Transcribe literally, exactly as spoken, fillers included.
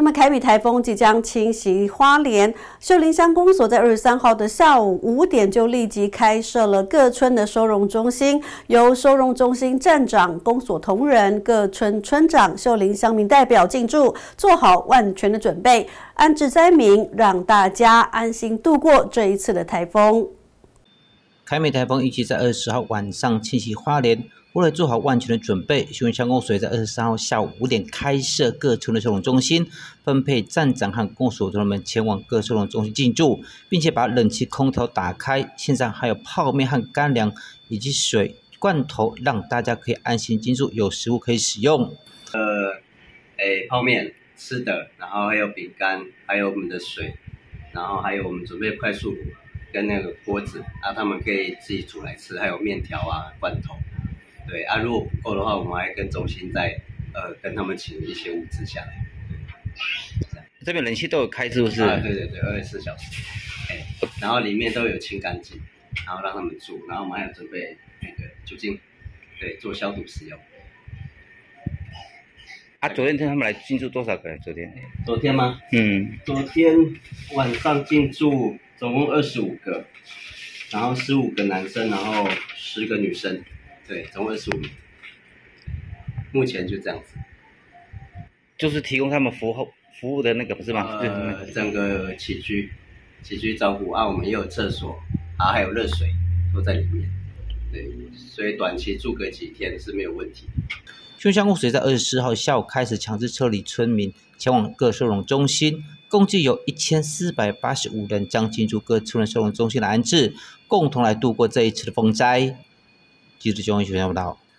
那么凯比台风即将侵袭花莲，秀林乡公所在二十三号的下午五点就立即开设了各村的收容中心，由收容中心站长、公所同仁、各村村长、秀林乡民代表进驻，做好万全的准备，安置灾民，让大家安心度过这一次的台风。 凯美台风预计在二十号晚上侵袭花莲。为了做好万全的准备，秀林乡公所在二十三号下午五点开设各村的收容中心，分配站长和公所同仁们前往各收容中心进驻，并且把冷气空调打开，现场还有泡面和干粮以及水罐头，让大家可以安心进驻，有食物可以使用。 呃，诶，泡面吃的，然后还有饼干，还有我们的水，然后还有我们准备快速炉跟那个锅子，啊，他们可以自己煮来吃，还有面条啊、罐头。对啊，如果不够的话，我们还跟中心再呃跟他们请一些物资下来。 这边冷气都有开，是不是？ 啊，对对对，二十四小时。哎，然后里面都有清干净，然后让他们住，然后我们还有准备那个酒精，对，做消毒使用。 啊，昨天他们来进驻多少个人？昨天？ 昨天吗？ 嗯， 昨天晚上进驻总共二十五个，然后十五个男生，然后十个女生。对，总共二十五名，目前就这样子， 就是提供他们服务服务的那个不是吗？ 呃，整个起居起居照顾啊，我们也有厕所啊，还有热水都在里面，对，所以短期住个几天是没有问题。 秀林乡公所在二十四号下午开始强制撤离村民，前往各收容中心，共计有一千四百八十五人将进驻各村的收容中心来安置，共同来度过这一次的风灾。记者钟义学报道。